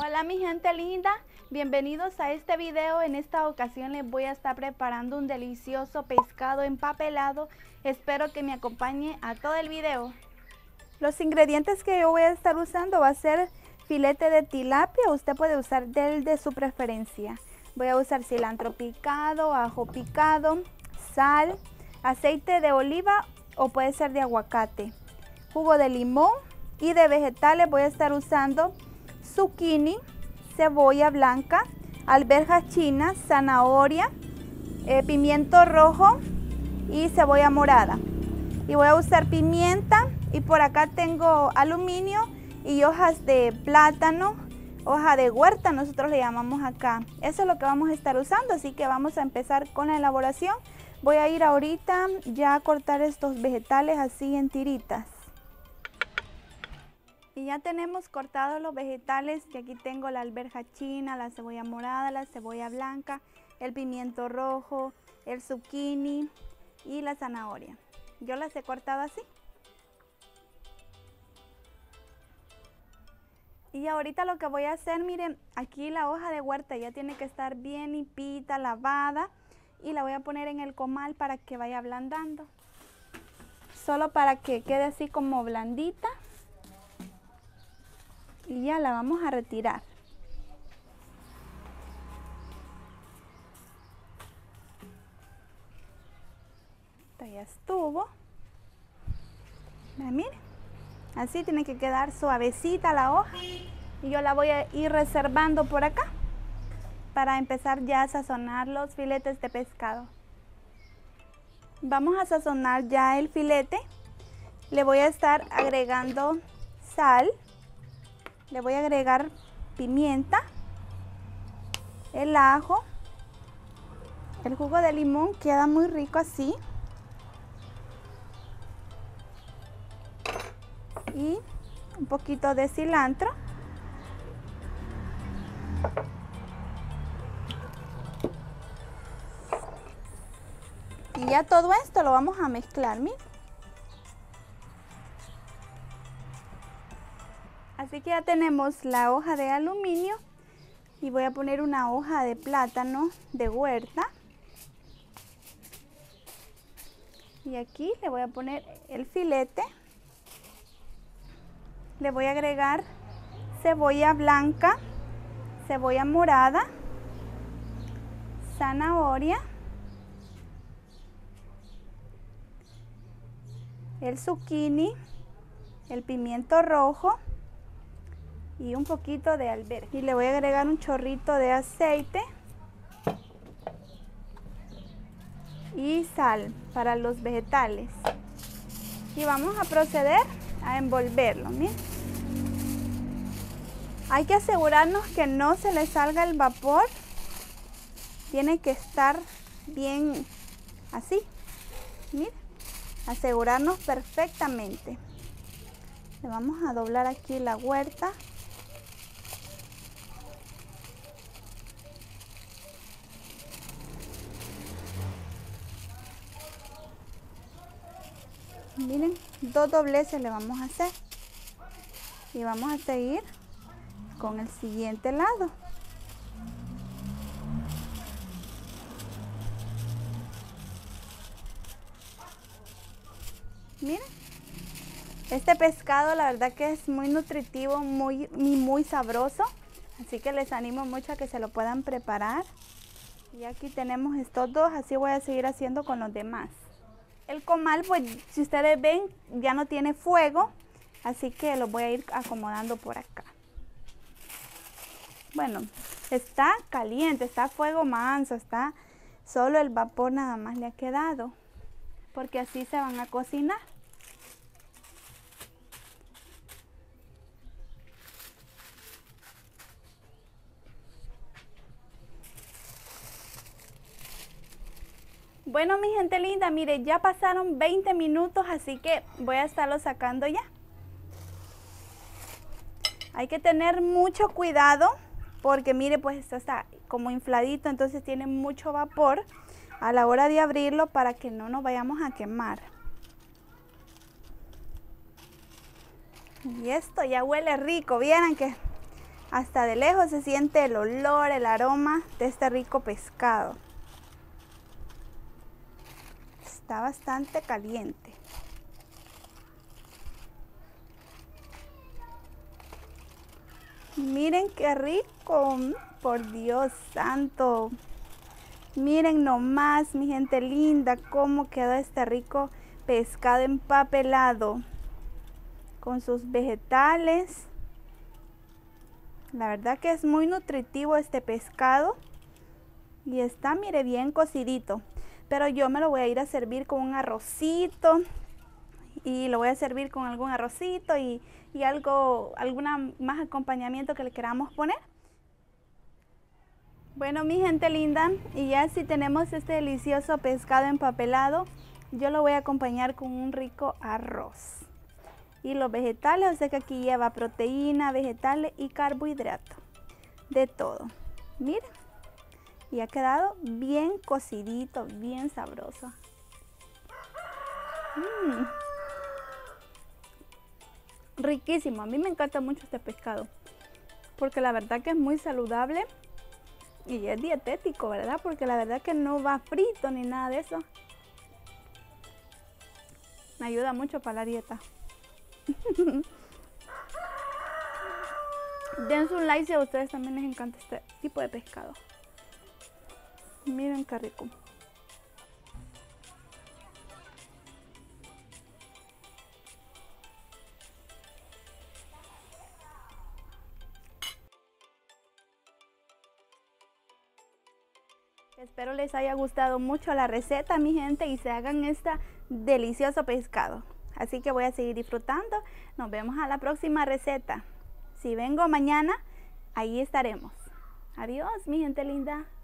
Hola mi gente linda, bienvenidos a este video. En esta ocasión les voy a estar preparando un delicioso pescado empapelado. Espero que me acompañe a todo el video. Los ingredientes que yo voy a estar usando va a ser filete de tilapia. Usted puede usar del de su preferencia. Voy a usar cilantro picado, ajo picado, sal, aceite de oliva o puede ser de aguacate, jugo de limón, y de vegetales voy a estar usando zucchini, cebolla blanca, alberjas chinas, zanahoria, pimiento rojo y cebolla morada. Y voy a usar pimienta, y por acá tengo aluminio y hojas de plátano, hoja de huerta nosotros le llamamos acá. Eso es lo que vamos a estar usando, así que vamos a empezar con la elaboración. Voy a ir ahorita ya a cortar estos vegetales así en tiritas. Y ya tenemos cortados los vegetales, que aquí tengo la alberja china, la cebolla morada, la cebolla blanca, el pimiento rojo, el zucchini y la zanahoria. Yo las he cortado así. Y ahorita lo que voy a hacer, miren, aquí la hoja de huerta ya tiene que estar bien limpita, lavada, y la voy a poner en el comal para que vaya ablandando. Solo para que quede así como blandita. Y ya la vamos a retirar. Esto ya estuvo. Miren, así tiene que quedar suavecita la hoja. Y yo la voy a ir reservando por acá para empezar ya a sazonar los filetes de pescado. Vamos a sazonar ya el filete. Le voy a estar agregando sal. Le voy a agregar pimienta, el ajo, el jugo de limón, queda muy rico así. Y un poquito de cilantro. Y ya todo esto lo vamos a mezclar, miren. Así que ya tenemos la hoja de aluminio y voy a poner una hoja de plátano de huerta. Y aquí le voy a poner el filete. Le voy a agregar cebolla blanca, cebolla morada, zanahoria, el zucchini, el pimiento rojo y un poquito de alberja. Y le voy a agregar un chorrito de aceite y sal para los vegetales. Y vamos a proceder a envolverlo, miren. Hay que asegurarnos que no se le salga el vapor. Tiene que estar bien así, miren. Asegurarnos perfectamente. Le vamos a doblar aquí la huerta. Miren, 2 dobleces le vamos a hacer. Y vamos a seguir con el siguiente lado. Miren, este pescado la verdad que es muy nutritivo, muy sabroso. Así que les animo mucho a que se lo puedan preparar. Y aquí tenemos estos dos, así voy a seguir haciendo con los demás. El comal, pues si ustedes ven, ya no tiene fuego, así que lo voy a ir acomodando por acá. Bueno, está caliente, está a fuego manso, está solo el vapor nada más le ha quedado, porque así se van a cocinar. Bueno, mi gente linda, mire, ya pasaron 20 minutos, así que voy a estarlo sacando ya. Hay que tener mucho cuidado porque mire, pues esto está como infladito, entonces tiene mucho vapor a la hora de abrirlo para que no nos vayamos a quemar. Y esto ya huele rico, vieran que Hasta de lejos se siente el olor, el aroma de este rico pescado. Está bastante caliente. Miren qué rico, por Dios santo. Miren nomás, mi gente linda, cómo quedó este rico pescado empapelado con sus vegetales. La verdad que es muy nutritivo este pescado y está, mire, bien cocidito. Pero yo me lo voy a ir a servir con un arrocito y lo voy a servir con algún arrocito y alguna más acompañamiento que le queramos poner. Bueno, mi gente linda, y ya si tenemos este delicioso pescado empapelado, yo lo voy a acompañar con un rico arroz. Y los vegetales, o sea que aquí lleva proteína, vegetales y carbohidratos. De todo. Miren. Y ha quedado bien cocidito, bien sabroso. Riquísimo. A mí me encanta mucho este pescado. Porque la verdad que es muy saludable. Y es dietético, ¿verdad? Porque la verdad que no va frito ni nada de eso. Me ayuda mucho para la dieta. Dense un like si a ustedes también les encanta este tipo de pescado. Miren qué rico. Espero les haya gustado mucho la receta, mi gente, y se hagan este delicioso pescado. Así que voy a seguir disfrutando. Nos vemos a la próxima receta. Si vengo mañana, ahí estaremos. Adiós, mi gente linda.